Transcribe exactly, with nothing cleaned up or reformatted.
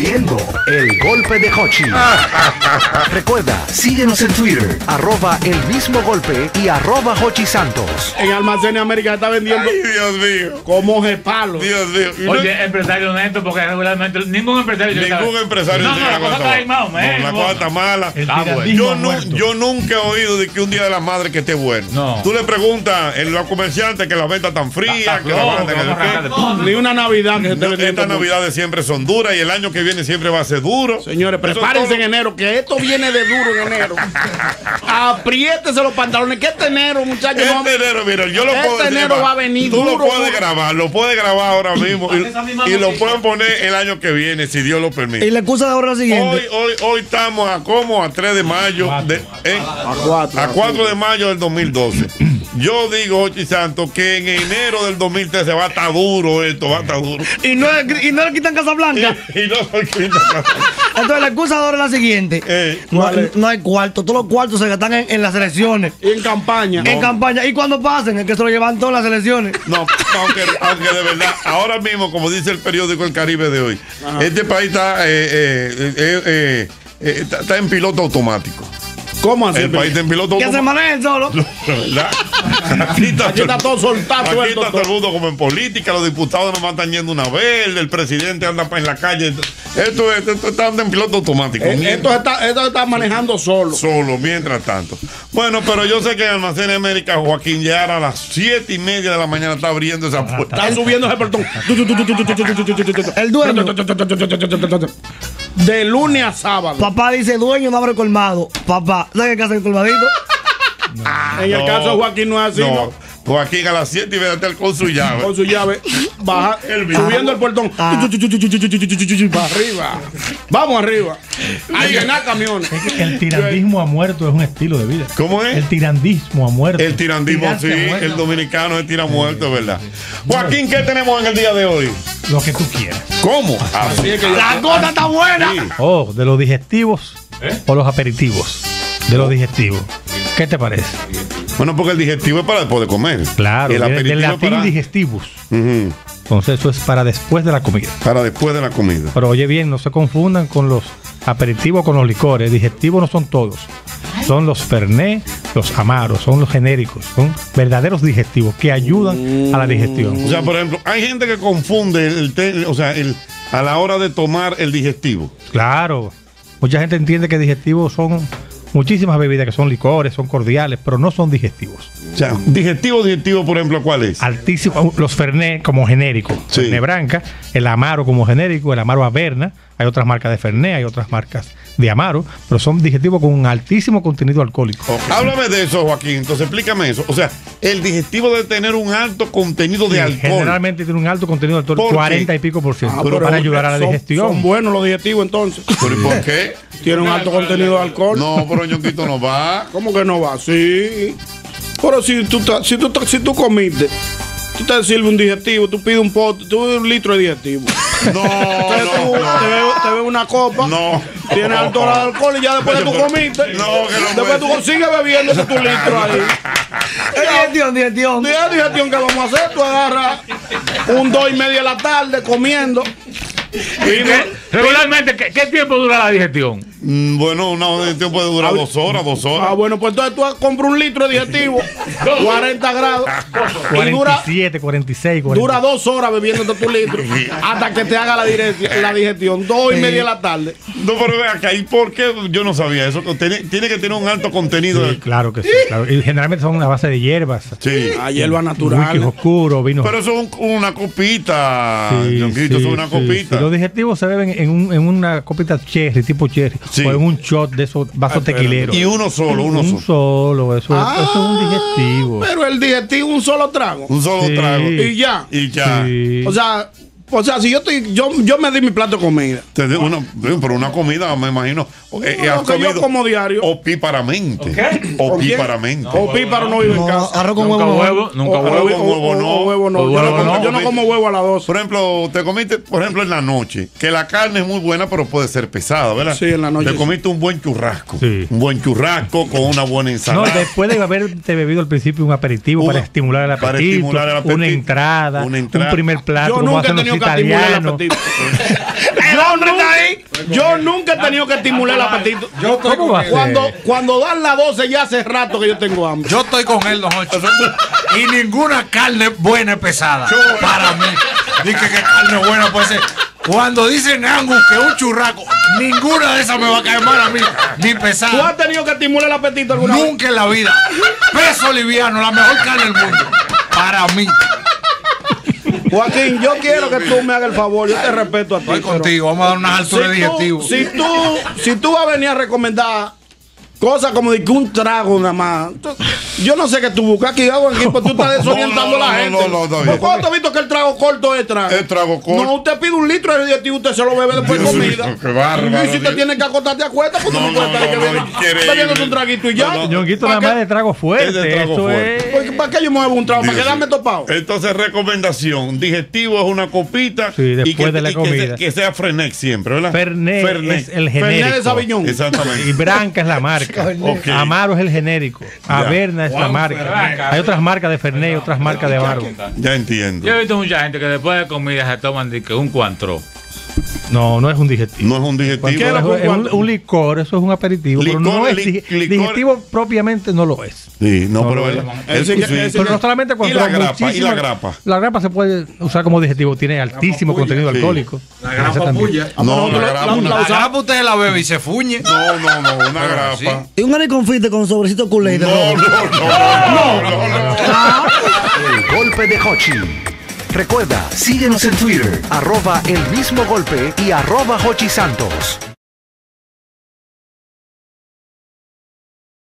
haciendo el golpe de Hochi. Recuerda, síguenos en Twitter, arroba el mismo golpe y arroba Hochi Santos. En Almacenes América está vendiendo. Ay, Dios mío. Como palo. Dios mío. Oye, empresario honesto, porque regularmente ningún empresario. Ningún empresario. No, no, la cosa está ahí más o menos. La cosa está mala. Bueno. Yo, no, yo nunca he oído de que un día de la madre que esté bueno. No. Tú le preguntas en los comerciantes que la venta tan fría, que la venta que Ni una Navidad que se esté vendiendo. Estas navidades siempre son duras y el año que viene siempre va a ser duro. Señores, prepárense en enero, que esto viene de duro en enero. Apriétese los pantalones, que este enero, muchachos. Este no, enero, mira, yo lo este puedo decir, enero va a venir tú duro. lo puedes duro. grabar, lo puedes grabar ahora mismo y, y lo pueden poner el año que viene, si Dios lo permite. Y la excusa de ahora es la siguiente. Hoy, hoy, hoy estamos a como a tres de mayo, de, eh, A cuatro. a cuatro de mayo del dos mil doce. Yo digo, Hochi Santos, que en enero del dos mil trece va a estar duro esto, va a estar duro. Y no, y no le quitan Casa Blanca. Y, y no soy Entonces la excusa de ahora es la siguiente. Eh, no, no hay cuarto. Todos los cuartos se gastan en, en las elecciones. Y en campaña. En No. campaña. Y cuando pasen, es que se lo llevan todas las elecciones. No, aunque, aunque de verdad, ahora mismo, como dice el periódico El Caribe de hoy, ajá, este país está, eh, eh, eh, eh, eh, está, está en piloto automático. ¿Cómo así? El país está en piloto Que se automático. manejen solo. ¿Verdad? Aquí está, Aquí está todo soltado. Aquí suelto, está todo el mundo como en política, los diputados nomás están yendo una vez, el presidente anda en la calle. Esto, es- esto está en piloto automático. Eh, mientras- esto, está, esto está manejando solo. Solo, mientras tanto. Bueno, pero yo sé que en Almacenes América, Joaquín ya a las siete y media de la mañana está abriendo esa puerta. Está subiendo ese portón. El dueño. De lunes a sábado. Papá dice, dueño, no abre colmado. Papá, ¿sabes qué hace el colmadito? En el No, caso de Joaquín no es así, No, ¿no? Joaquín a las siete y media está con su llave. Con su llave, baja, subiendo el portón. Ah. Para arriba. Vamos arriba. A llenar camiones. El tirandismo ha muerto, es un estilo de vida. ¿Cómo es? El tirandismo ha muerto. El tirandismo, Tirarse sí, ha muerto. el dominicano es tira muerto, ¿verdad? Joaquín, ¿qué tenemos en el día de hoy? Lo que tú quieras. ¿Cómo? Así es que yo- La gota está buena. Sí. Oh, de los digestivos o los aperitivos. De los digestivos. ¿Qué te parece? Bueno, porque el digestivo es para después de comer. Claro, el del, aperitivo del es latín para, digestivus. Ujú, Entonces eso es para después de la comida. para después de la comida. Pero oye bien, no se confundan con los aperitivos con los licores. Digestivos no son todos. Son los Fernet, los Amaros, son los genéricos. Son verdaderos digestivos que ayudan a la digestión. O sea, por ejemplo, hay gente que confunde el té, o sea, el, a la hora de tomar el digestivo. Claro, mucha gente entiende que digestivos son muchísimas bebidas que son licores, son cordiales, pero no son digestivos. O sea, digestivo, digestivo, por ejemplo, ¿cuál es? Altísimo, los Fernet como genérico, Sí. Fernet Branca, el Amaro como genérico, el Amaro Averna, hay otras marcas de Fernet, hay otras marcas de Amaro, pero son digestivos con un altísimo contenido alcohólico. Ok, háblame de eso, Joaquín. Entonces, explícame eso. O sea, el digestivo debe tener un alto contenido de Sí, alcohol. generalmente tiene un alto contenido de alcohol, ¿Por qué? cuarenta y pico por ciento, Ah, pero pero para ayudar a la son- digestión. Son buenos los digestivos entonces. ¿Pero y por qué? Tienen un alto contenido de alcohol. No, pero Ñonguito no va. ¿Cómo que no va? Sí. Pero si tú, ta- si tú, ta- si tú comiste, tú te sirves un digestivo, tú pides un pote, tú pides un litro de digestivo. No, Entonces tú no, te bebes te bebes una copa, no. tienes alto grado de alcohol y ya después que tú comiste, No, que no después tú puede. sigues bebiéndose tu litro ahí. Digestión, digestión. Día de digestión que vamos a hacer, tú agarras un dos y media de la tarde comiendo. ¿Y qué- regularmente, ¿qué, qué tiempo dura la digestión? Mm, Bueno, una digestión puede durar dos horas, dos Ah, horas. bueno, pues entonces tú compras un litro de digestivo, cuarenta grados, y cuarenta dura, y siete, cuarenta y seis, cuarenta. dura dos horas bebiéndote tu litro hasta que te haga la, direc- la digestión, dos y media de la tarde. No, pero vea que ahí, ¿por qué? Yo no sabía eso. que Tiene, tiene que tener un alto contenido. Sí, de- claro que sí. Claro. Y generalmente son a base de hierbas. Sí. A hierba Whisky natural. oscuro, vino. Pero eso es un- una copita. Sí, Ñonguito, sí, eso es una sí, copita. sí. Los digestivos se beben en, un, en una copita cherry, tipo cherry, Sí. o en un shot de esos vasos Ay, tequileros. Y uno solo, uno un solo. solo, eso, Ah, eso es un digestivo. Pero el digestivo un solo trago. Un solo Sí. trago. Y ya. Y ya. Sí. O sea, o sea, si yo estoy, yo, yo me di mi plato de comida. Te digo, una- pero una comida, me imagino. eh, eh, No, has que yo comido como diario. opíparamente. ¿Con quién? Opíparamente. O píparo no vive en No, casa. arroz con Nunca huevo. huevo, nunca O- huevo. huevo, o- huevo o- no. o huevo no. O Yo huevo no como- no. Yo no como huevo a las dos. Por ejemplo, te comiste, por ejemplo, en la noche, que la carne es muy buena, pero puede ser pesada, ¿verdad? Sí, en la noche Te sí. comiste un buen churrasco. Sí. Un buen churrasco con una buena No, ensalada. después de haberte bebido al principio un aperitivo Una- para estimular el apetito, para estimular el apetito, una, entrada, una entrada. un primer plato, Yo como nunca he hacen los tenido que estimular el italianos. apetito. El hombre está ahí. Yo nunca he tenido que estimular el apetito. Yo estoy ¿Cómo con va a él. ser? Cuando, cuando dan las doce ya hace rato que yo tengo hambre. Yo estoy con él, don Jochi. Y ninguna carne buena es pesada. Para mí. Dice que carne buena puede ser. Cuando dicen Angus que es un churraco, ninguna de esas me va a caer mal a mí, ni ¿Tú pesada. has tenido que estimular el apetito alguna vez? Nunca en la vida. Peso liviano, la mejor carne del mundo. Para mí. Joaquín, yo quiero que tú me hagas el favor, yo te respeto a ti. Estoy pero contigo. Vamos a dar unas alturas Si digestivas. tú, si, tú, si tú vas a venir a recomendar cosas como de que un trago nada más, tú- yo no sé qué tú buscas aquí, Joaquín, porque tú estás desorientando No, no, a la no, gente. no, no, no, ¿Por bien. cuándo te has visto que el trago corto es trago? Es trago corto. No, usted pide un litro de digestivo, usted se lo bebe después de Dios comida. mío, qué bárbaro, Y si te Dios. tienes que acostarte a cuesta, pues tú No, no puedes no, estar no, bebiendo- no, increíble. bebiéndote un traguito y ya. No, no. Ñonguito ¿Para nada más qué? de trago fuerte. Es de trago Eso fuerte. es. Porque, ¿para qué yo me bebo un trago? ¿Para Dios. quedarme topado? Entonces, recomendación: digestivo es una copita. Sí, después y que, de la y que se- comida. Que, sea Fernet siempre, ¿verdad? Fernet, es el genérico. Fernet de Sauvignon. Exactamente. Y Branca es la marca. Ok. Amaro es el genérico. Averna es la marca. Hay otras marcas de Fernet y otras marcas de Amaro. Ya entiendo. Yo he visto mucha gente que después de comida se toman de que un cuantro. No, no es un digestivo. No es un digestivo. ¿Qué es lo Es, que- es un, un licor, eso es un aperitivo. Licor, pero no es li- dig- licor- digestivo propiamente, no lo es. Sí, no, No, pero no, ¿verdad? no. Es- Ese que- sí. ese Pero no solamente ¿Y cuando la hay grapa? ¿Y muchísima- la grapa? La grapa se puede usar como digestivo, tiene altísimo contenido Sí. alcohólico. La Esa grapa también. puya. No, la la- grapa. la- una- la- La grapa usted la bebe y se fuñe. No, no, no, una grapa. sí. Y un aniconfite con sobrecito culé de No, rojo. no, no, no, no, no. El golpe de Hochi. Recuerda, síguenos en Twitter, arroba el mismo golpe y arroba Hochi Santos.